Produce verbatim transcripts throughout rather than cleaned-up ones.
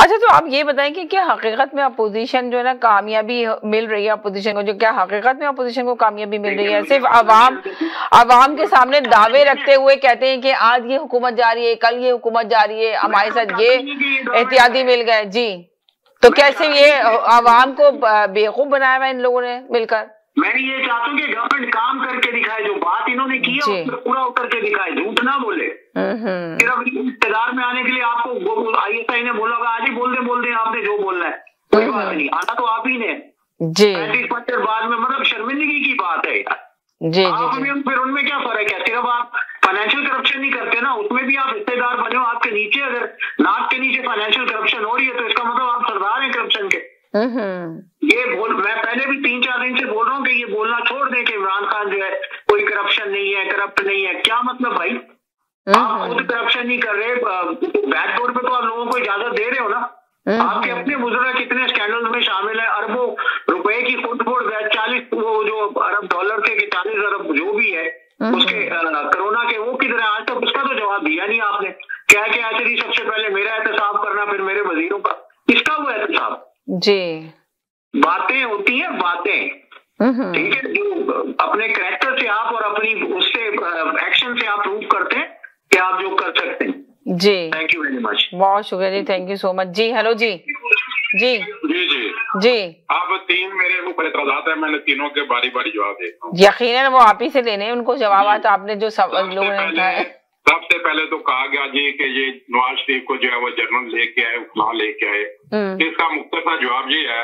अच्छा, तो आप ये बताएं कि क्या हकीकत में अपोजिशन जो है ना कामयाबी मिल रही है अपोजिशन को, जो क्या हकीकत में अपोजिशन को कामयाबी मिल रही है? सिर्फ अवाम अवाम के सामने दावे रखते हुए कहते हैं कि आज ये हुकूमत जा रही है, कल ये हुकूमत जा रही है, हमारे साथ ये एहतियाती मिल गए जी। तो कैसे ये अवाम को बेवकूफ बनाया हुआ इन लोगों ने मिलकर? मैं ये चाहता हूँ कि गवर्नमेंट काम करके दिखाए, जो बात इन्होंने की है उसमें पूरा उतर के दिखाए, झूठ ना बोले। सिर्फ इक़्तिदार में आने के लिए आपको आई एस आई ने बोला होगा, आज ही बोल दे बोल दे आपने जो बोलना है, कोई बात नहीं, आना तो आप ही ने जी। पैंतीस पचहत्तर बाद में मतलब शर्मिंदगी की बात है यार जी, आप जी, जी। फिर उनमें क्या फर्क है? सिर्फ आप फाइनेंशियल करप्शन नहीं करते ना, उसमें भी आप हिस्सेदार बने हो। आपके नीचे अगर नाक के नीचे फाइनेंशियल करप्शन हो रही है तो इसका मतलब आप सरदार हैं करप्शन के। ये बोल मैं पहले भी तीन चार दिन से बोल रहा हूँ कि ये बोलना छोड़ दें कि इमरान खान जो है कोई करप्शन नहीं है, करप्ट नहीं है। क्या मतलब भाई, आप खुद करप्शन नहीं कर रहे, बैकडोर पे तो आप लोगों को इजाजत दे रहे हो ना। आपके अपने बुजुर्ग कितने स्कैंडल में शामिल है, अरबों रुपए की फुटफोड़, चालीस वो जो अरब डॉलर थे कि चालीस अरब जो भी है उसके कोरोना के, वो किधर है? आज तक उसका तो जवाब दिया नहीं आपने। क्या क्या है, सबसे पहले मेरा एहतसाब करना, फिर मेरे वजीरों का, किसका वो एहतसाब जी? बातें होती हैं बातें, ठीक है, जो अपने कैरेक्टर से आप और अपनी उससे एक्शन से आप प्रूव करते हैं कि आप जो कर सकते हैं जी। थैंक यू वेरी मच, बहुत शुक्रिया जी, थैंक यू सो मच जी। हेलो जी जी जी जी जी आप तीन मेरे ऊपर एतराज़ात है, मैंने तीनों के बारी बारी जवाब देता हूँ। यकीनन वो आप ही से लेने हैं उनको जवाब, आपने जो सब लोगों ने कहा। सबसे पहले तो कहा गया जी कि ये नवाज शरीफ को जो है वो जर्नल लेके आए, फलां लेके आए। इसका मुख्तसर जवाब ये है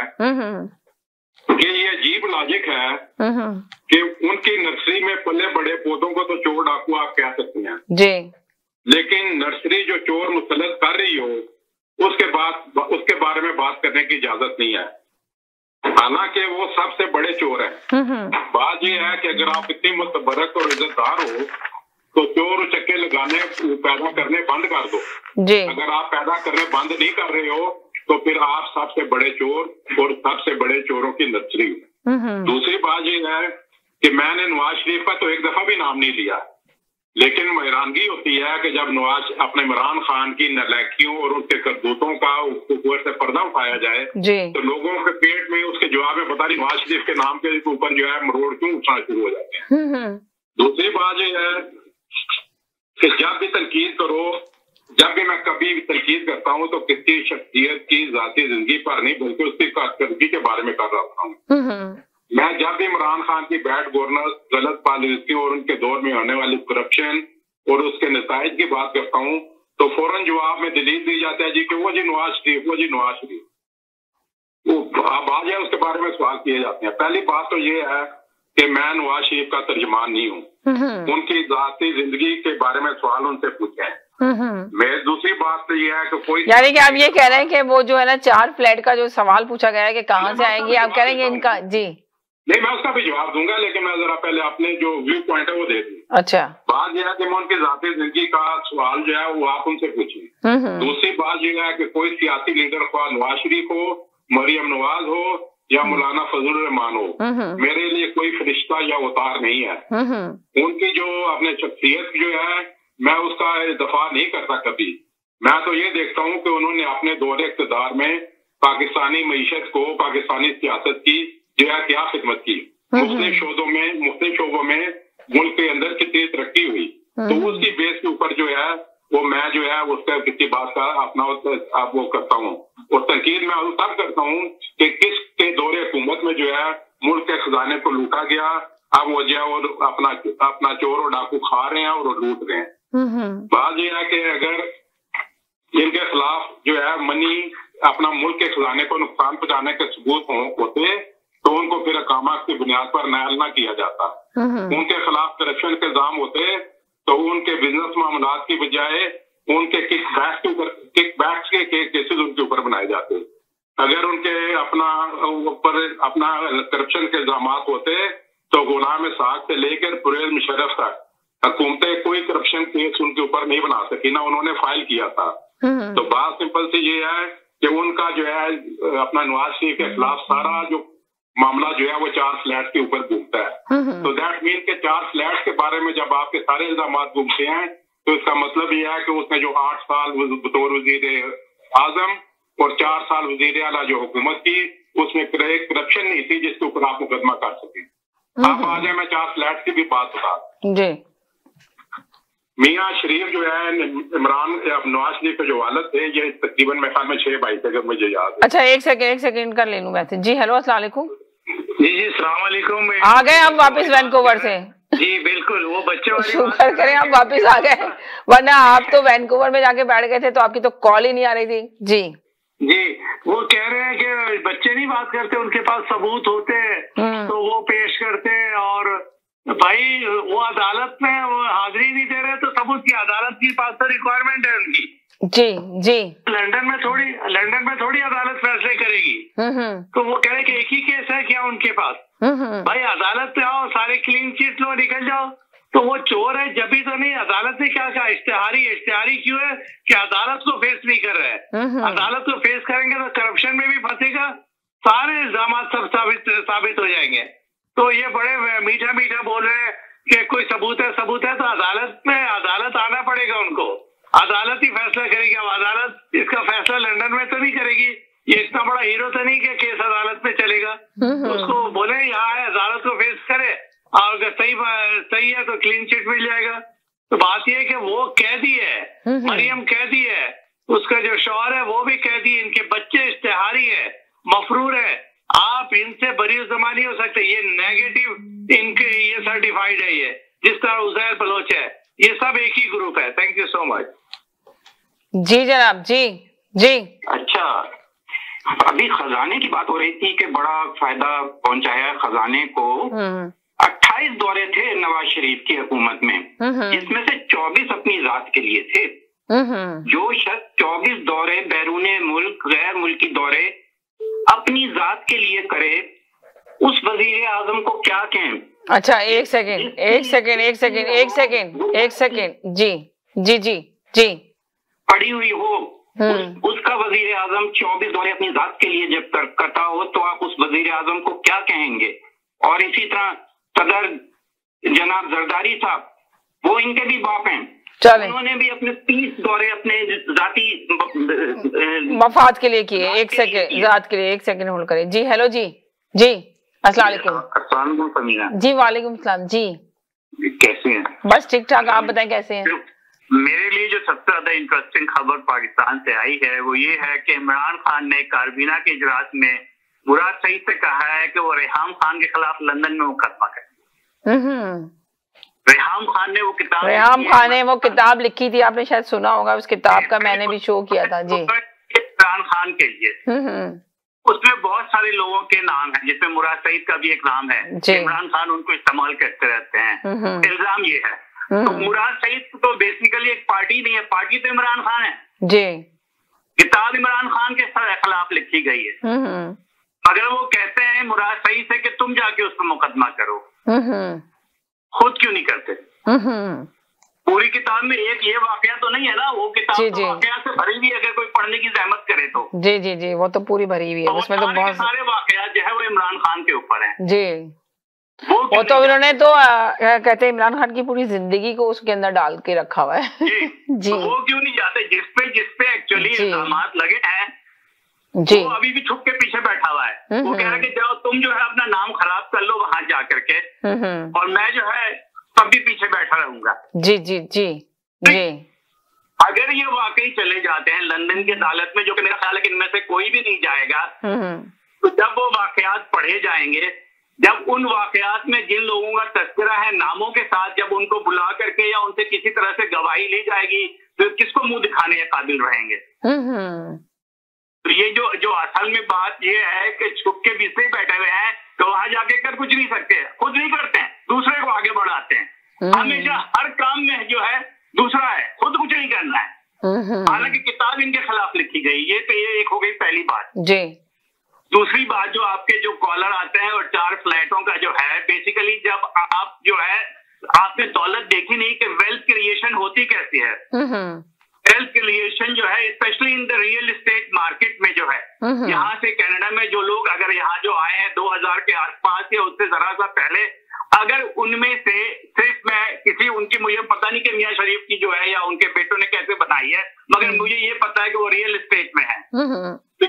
कि ये अजीब लॉजिक है कि उनकी नर्सरी में पले बड़े पौधों को तो चोर डाकू आप कह सकते हैं जी, लेकिन नर्सरी जो चोर मुसल्लत कर रही हो उसके बाद उसके बारे में बात करने की इजाजत नहीं है, हालांकि वो सबसे बड़े चोर हैं। बात ये है कि अगर आप इतनी मुतबरक और इज्जतदार हो तो चोर चक्के लगाने पैदा करने बंद कर दो जी। अगर आप पैदा करने बंद नहीं कर रहे हो तो फिर आप सबसे बड़े चोर और सबसे बड़े चोरों की नर्सरी। दूसरी बात ये है कि मैंने नवाज शरीफ का तो एक दफा भी नाम नहीं लिया, लेकिन हैरानगी होती है कि जब नवाज अपने इमरान खान की नालायकियों और उनके करतूतों का ऊपर से पर्दा उठाया जाए तो लोगों के पेट में उसके जवाब में पता नहीं नवाज शरीफ के नाम के ऊपर जो है मरोड़ क्यों उठना शुरू हो जाते हैं। दूसरी बात ये है कि जब भी तनकीद करो, जब भी मैं कभी भी तनकीद करता हूँ तो किसी शख्सियत की जाती जिंदगी पर नहीं बल्कि उसकी कारकर्दगी के बारे में कर रहा हूँ। मैं जब भी इमरान खान की बैड गवर्नेंस, गलत पॉलिसी और उनके दौर में होने वाली करप्शन और उसके नताइज की बात करता हूँ तो फौरन जवाब में दलील दी जाता है जी कि वो जी नवाज शरीफ, वो जी नवाज शरीफ, वो अब आ जाए उसके बारे में सवाल किए जाते हैं। पहली बात तो ये है कि मैं नवाज शरीफ का तर्जमान नहीं हूँ, उनकी जाती जिंदगी के बारे में सवाल उनसे पूछे हैं। मैं दूसरी बात तो ये है कि कोई, यानी कि आप ये कह रहे हैं कि वो जो है ना चार फ्लैट का जो सवाल पूछा गया है कि कहाँ से आएंगे, आप कह रहे हैं इनका जी? नहीं, मैं उसका भी जवाब दूंगा, लेकिन मैं जरा पहले अपने जो व्यू पॉइंट है वो दे दूं। अच्छा, बात यह है कि मैं उनकी जाती जिंदगी का सवाल जो है वो आप उनसे पूछिए। दूसरी बात यह है कि कोई सियासी लीडर ख्वाह नवाज शरीफ हो, मरियम नवाज हो या मौलाना फजलुर रहमान हो, मेरे लिए कोई फरिश्ता या उतार नहीं है। उनकी जो अपने शख्सियत जो है मैं उसका दफा नहीं करता कभी। मैं तो ये देखता हूँ कि उन्होंने अपने दौरे इक़्तिदार में पाकिस्तानी मईशत को, पाकिस्तानी सियासत की जो है क्या खिदमत की, मुख्तलिफ शोबों में मुख्तलिफ शोबों में मुल्क के अंदर कितनी तरक्की हुई, तो उसकी बेस के ऊपर जो है वो मैं जो है उसका किसी बात का अपना आप वो करता हूँ और तनकीद में तब करता हूँ कि किस के दौरे हुकूमत में जो है मुल्क के खजाने को लूटा गया, अब वो जो है और अपना अपना चोर और डाकू खा रहे हैं और लूट रहे हैं। बात यह है कि अगर इनके खिलाफ जो है मनी अपना मुल्क के खजाने को नुकसान पहुंचाने के सबूत होते तो उनको फिर अकामात की बुनियाद पर नायल ना किया जाता। उनके खिलाफ करप्शन के इल्जाम होते तो उनके बिजनेस मामलात की बजाय उनके किक बैक्स के ऊपर किक बैक्स के केसेस उनके ऊपर बनाए जाते। अगर उनके अपना ऊपर अपना करप्शन के इल्जाम होते तो गुलाम साग से लेकर परवेज मुशर्रफ तक हुकूमतें कोई करप्शन केस उनके ऊपर नहीं बना सकी, ना उन्होंने फाइल किया था। तो बात सिंपल सी ये है कि उनका जो है अपना नवाज शरीफ के खिलाफ सारा जो मामला जो है वो चार फ्लैट के ऊपर घूमता है। तो दैट मीन के चार फ्लैट के बारे में जब आपके सारे इल्जाम घूमते हैं तो इसका मतलब यह है कि उसने जो आठ साल बतौर वजीर आजम और चार साल वजीर आला जो हुकूमत की उसमें करप्शन नहीं थी जिसके ऊपर आप मुकदमा कर सके। आप आ जाए, मैं चार फ्लैट की भी बात बता जी। मियाँ शरीफ जो है इमरान नवाज शरीफ के जो वालिद थे, ये तकरीबन मेरे ख्याल में छह भाई थे अगर मुझे याद है। अच्छा एक सेकंड एक सेकंड कर ले लूं मैसेज। जी हेलो अस्सलाम वालेकुम। जी जी सलाम वालेकुम। आ गए हम वापस वैनकूवर से? जी बिल्कुल, वो बच्चे वाली शुक्र करें आप वापस आ गए, वरना आप तो वैनकूवर में जाके बैठ गए थे तो आपकी तो कॉल ही नहीं आ रही थी। जी जी वो कह रहे हैं कि बच्चे नहीं बात करते, उनके पास सबूत होते हैं तो वो पेश करते हैं, और भाई वो अदालत में वो हाजिरी नहीं दे रहे तो सबूत की अदालत की पास तो रिक्वायरमेंट है उनकी। जी जी लंदन में थोड़ी लंदन में थोड़ी अदालत फैसले करेगी। तो वो कह रहे कि एक ही केस है क्या उनके पास? भाई अदालत पे आओ, सारे क्लीन चिट लो, निकल जाओ। तो वो चोर है जब भी तो नहीं, अदालत ने क्या कहा? इश्तेहारी इश्तेहारी क्यों है कि अदालत को फेस नहीं कर रहे हैं। अदालत को फेस करेंगे तो करप्शन में भी फंसेगा, सारे इल्जाम सब साबित साबित हो जाएंगे। तो ये बड़े मीठा मीठा बोल रहे हैं कि कोई सबूत है सबूत है, तो अदालत में अदालत आना पड़ेगा उनको, अदालत ही फैसला करेगी। अब अदालत इसका फैसला लंदन में तो नहीं करेगी, ये इतना बड़ा हीरो तो नहीं कि केस अदालत में चलेगा। तो उसको बोले यहाँ है, अदालत को फेस करे, और अगर सही सही है तो क्लीन चिट मिल जाएगा। तो बात यह है कि वो कैदी है, मरियम कैदी है, उसका जो शौहर है वो भी कैदी है, इनके बच्चे इश्तेहारी है, मफरूर है। आप इनसे बरी जमा नहीं हो सकते, ये नेगेटिव इनके ये सर्टिफाइड है, ये जिस तरह उजैर बलोच है, ये सब एक ही ग्रुप है। Thank you so much. जी जनाब। जी जी अच्छा, अभी खजाने की बात हो रही थी कि बड़ा फायदा पहुंचाया खजाने को। अट्ठाईस दौरे थे नवाज शरीफ की हुकूमत में, जिसमें से चौबीस अपनी जात के लिए थे। जो शख्स चौबीस दौरे बैरूने मुल्क गैर मुल्की दौरे अपनी जात के लिए करे, उस वजीर आजम को क्या कहें? अच्छा एक सेकेंड एक सेकेंड एक सेकेंड एक सेकेंड एक सेकेंड जी जी जी जी पड़ी हुई हो उस, उसका वजीर आजम चौबीस दौरे अपनी जात के लिए जब कर, करता हो तो आप उस वजीर आजम को क्या कहेंगे? और इसी तरह सदर जनाब जरदारी साहब, वो इनके भी बाप हैं, उन्होंने भी अपने तीस दौरे अपने जाती मफाद के लिए किए। एक सेकेंड जात के लिए एक सेकेंड होल्ड करें। जी हेलो जी जी अस्सलाम वालेकुम। जी वालेकुम सलाम। जी कैसे हैं? बस ठीक ठाक, आप बताएं कैसे हैं? मेरे लिए जो सबसे ज्यादा इंटरेस्टिंग खबर पाकिस्तान से आई है वो ये है कि इमरान खान ने कारबीना के इजलास में मुराद सईद से कहा है कि वो रेहाम खान के खिलाफ लंदन में मुकदमा करें। रेहाम खान ने वो किताब रेहाम खान ने वो किताब लिखी थी, आपने शायद सुना होगा उस किताब का, मैंने भी शो किया था। जी इमरान खान के लिए उसमें बहुत सारे लोगों के नाम हैं, जिसमें मुराद सईद का भी एक नाम है। इमरान खान उनको इस्तेमाल करते रहते हैं। इल्जाम ये है, तो मुराद सईद तो बेसिकली एक पार्टी नहीं है, पार्टी तो इमरान खान है जी। किताब इमरान खान के खिलाफ लिखी गई है, मगर वो कहते हैं मुराद सईद से कि तुम जाके उस पर मुकदमा करो, खुद क्यों नहीं करते? पूरी किताब में एक ये वाकया तो नहीं है ना, वो किताब तो वाकया से भरी हुई है, अगर कोई पढ़ने की जहमत करे तो। जी जी जी वो तो पूरी भरी हुई है, तो उसमें तो बहुत सारे वाकया जो है वो इमरान खान के ऊपर है। जी वो, वो तो उन्होंने तो आ, कहते हैं इमरान खान की पूरी जिंदगी को उसके अंदर डाल के रखा हुआ है। जी, जी। तो वो क्यों नहीं जाते जिसपे जिसपे एक्चुअली इल्जामात लगे हैं, जी वो अभी भी छुप के पीछे बैठा हुआ है। वो कह रहा है कि जाओ तुम जो है अपना नाम खराब कर लो वहां जा करके, और मैं जो है तब भी पीछे बैठा रहूंगा। जी जी जी जी अगर ये वाकई चले जाते हैं लंदन की अदालत में, जो कि मेरा ख्याल है कि इनमें से कोई भी नहीं जाएगा, तो जब वो वाकयात पढ़े जाएंगे, जब उन वाकयात में जिन लोगों का तस्करा है नामों के साथ, जब उनको बुला करके या उनसे किसी तरह से गवाही ली जाएगी, तो किसको मुंह दिखाने के काबिल रहेंगे? तो ये जो जो असल में बात ये है कि छुप के बीच से बैठे हुए हैं, तो वहां जाके कर कुछ नहीं सकते, खुद नहीं करते हैं, दूसरे को आगे बढ़ाते हैं। हमेशा हर काम में जो है दूसरा है, खुद कुछ नहीं करना है। हालांकि किताब इनके खिलाफ लिखी गई, ये तो ये एक हो गई पहली बात। जी दूसरी बात, जो आपके जो कॉलर आते हैं और चार फ्लैटों का जो है, बेसिकली जब आप जो है आपने दौलत देखी नहीं कि वेल्थ क्रिएशन होती कैसी है। वेल्थ क्रिएशन जो है specially in the real estate market में जो है, यहाँ से कनाडा में जो लोग अगर यहाँ जो आए हैं दो हज़ार के आसपास या उससे जरा सा पहले, अगर उनमें से सिर्फ मैं किसी उनकी, मुझे पता नहीं कि मियां शरीफ की जो है या उनके बेटों ने कैसे बनाई है, मगर मुझे ये पता है कि वो रियल एस्टेट में है। तो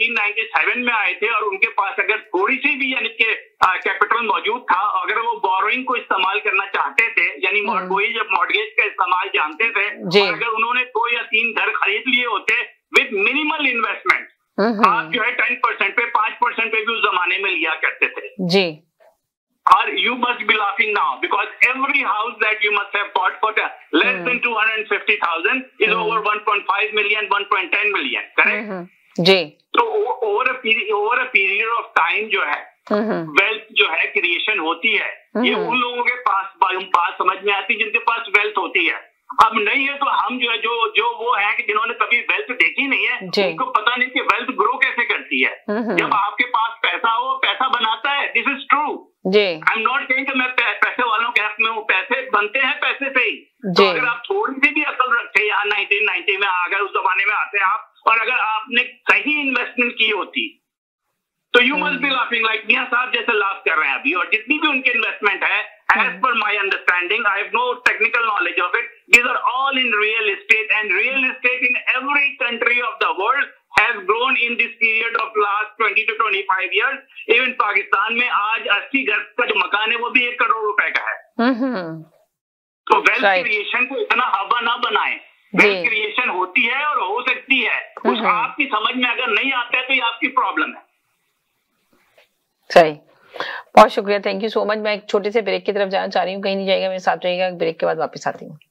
नाइनटीन नाइंटी सेवन में आए थे और उनके पास अगर थोड़ी सी भी यानी कि कैपिटल मौजूद था, अगर वो बोरोइंग को इस्तेमाल करना चाहते थे यानी मॉर्गेज मॉर्गेज का इस्तेमाल जानते थे, और अगर उन्होंने दो या तीन घर खरीद लिए होते विद मिनिमल इन्वेस्टमेंट, आप जो है टेन परसेंट पे पांच परसेंट पे भी उस जमाने में लिया करते थे जी। Or you must be laughing now because every house that you must have bought for less hmm. than two hundred fifty thousand is hmm. over one point five million, one point one zero million, correct? hmm. जी। तो over a period over a period of time जो है hmm. wealth जो है creation होती है, hmm. ये उन लोगों के पास बात समझ में आती है जिनके पास वेल्थ होती है। अब नहीं है तो हम जो है जो जो वो है कि जिन्होंने कभी वेल्थ देखी नहीं है, उनको पता नहीं कि वेल्थ ग्रो कैसे करती है। hmm. जब आपके पास पैसा हो, पैसा बनाता है, दिस इज ट्रू जी। आई एम नॉट सेइंग कि मैं पैसे वालों के हक में हूँ, पैसे बनते हैं पैसे से ही। तो अगर आप थोड़ी सी भी अकल रखते यहाँ नाइनटीन नाइंटी में अगर उस जमाने में आते हैं आप, और अगर आपने सही इन्वेस्टमेंट की होती तो you must be laughing like मियां साहब जैसे लाफ कर रहे हैं अभी। और जितनी भी उनकी इन्वेस्टमेंट है, as per my understanding, I have no technical knowledge of it, these are all in real estate, and real estate in every country of the world has grown in this period of last twenty to twenty-five years. Even Pakistan में आज अस्सी घर का जो मकान है वो भी एक करोड़ रुपए का है। तो वेल्थ क्रिएशन को इतना हवा ना बनाएं। वेल्थ क्रिएशन होती है और हो सकती है, कुछ आपकी समझ में अगर नहीं आता है तो ये आपकी प्रॉब्लम है। सही, बहुत शुक्रिया, थैंक यू सो मच। मैं एक छोटे से ब्रेक की तरफ जाना चाह रही हूँ, कहीं नहीं जाएगा, मेरे साथ रहिएगा, ब्रेक के बाद वापस आती हूँ।